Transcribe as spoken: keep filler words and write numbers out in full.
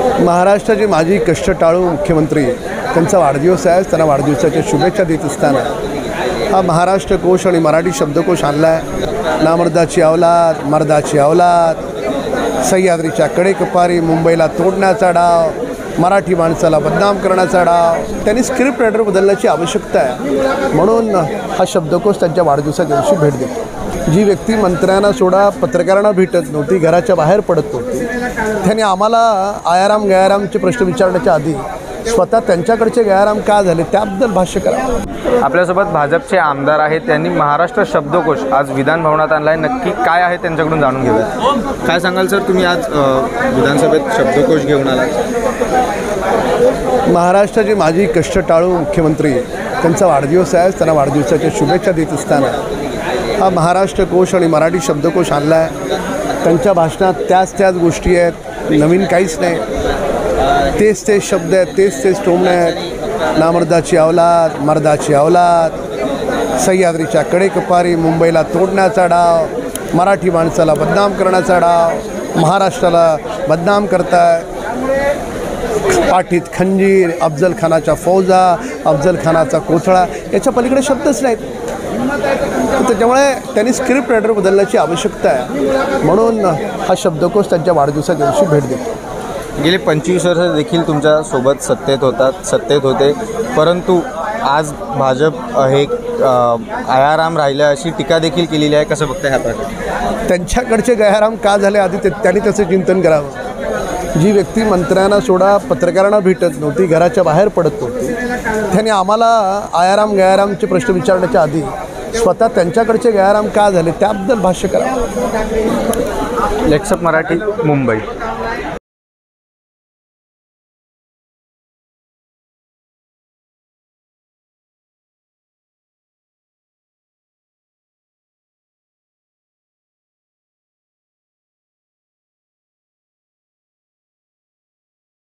महाराष्ट्राचे माजी कष्टटाळू मुख्यमंत्री त्यांचा वाढदिवस आहे. त्यांना वाढदिवसाच्या शुभेच्छा देत असताना हा महाराष्ट्र कोश आणि मराठी शब्दकोश आणला आहे. नामर्दाची अवलाद, मर्दाची अवलाद, सह्याद्रीच्या कडेकपारी, मुंबईला तोडण्याचा डाव, मराठी माणसाला बदनाम करण्याचा डाव. त्यांनी स्क्रिप्ट रायटर बदलण्याची आवश्यकता आहे. म्हणून हा शब्दकोश त्यांच्या वाढदिवसाच्या दिवशी भेट देतो. जी व्यक्ती मंत्र्यांना सोडा पत्रकारांना भेटत नव्हती, घराच्या बाहेर पडत नव्हती, त्यांनी आम्हाला आयाराम गयारामचे प्रश्न विचारण्याच्या आधी स्वतः त्यांच्याकडचे गयाराम का झाले त्याबद्दल भाष्य करा. आपल्यासोबत भाजपचे आमदार आहेत. त्यांनी महाराष्ट्र शब्दकोश आज विधान भवनात आणला आहे. नक्की काय आहे त्यांच्याकडून जाणून घेऊया. काय सांगाल सर, तुम्ही आज विधानसभेत शब्दकोश घेऊन आलात? महाराष्ट्राचे माजी कष्टटाळू मुख्यमंत्री त्यांचा वाढदिवस आहे. त्यांना वाढदिवसाच्या शुभेच्छा देत असताना हा महाराष्ट्र कोश आणि मराठी शब्दकोश आणला आहे. त्यांच्या भाषणात त्याच त्याच गोष्टी आहेत, नवीन काहीच नाही. तेच तेच शब्द आहेत, तेच तेच टोमणे आहेत. नामर्दाची अवलाद, मर्दाची अवलाद, सह्याद्रीच्या कडेकपारी, मुंबईला तोडण्याचा डाव, मराठी माणसाला बदनाम करण्याचा डाव, महाराष्ट्राला बदनाम करताय, पाठीत खंजीर, अफजल खानाच्या फौजा, अफजल खानाचा कोथळा, याच्या पलीकडे शब्दच नाहीत. त्याच्यामुळे त्यांनी स्क्रिप्ट रायटर बदलण्याची आवश्यकता आहे. म्हणून हा शब्दकोश त्यांच्या वाढदिवसाच्या दिवशी भेट देतो. गेले पंचवीस वर्ष देखील तुमच्या सोबत सत्तेत होतात सत्तेत होते परंतु आज भाजप हे आयाराम राहिलं अशी टीका देखील केलेली आहे. कसं बघताय हा प्रकार? त्यांच्याकडचे गयाराम का झाले आधी ते त्यांनी त्याचं चिंतन करावं. जी व्यक्ती मंत्र्यांना सोडा पत्रकारांना भेटत नव्हती, घराच्या बाहेर पडत नव्हती, त्यांनी आम्हाला आयाराम गयारामचे प्रश्न विचारण्याच्या आधी स्वतः त्यांच्याकडचे गयाराम का झाले त्याबद्दल भाष्य करा. लेट्सअप मराठी, मुंबई.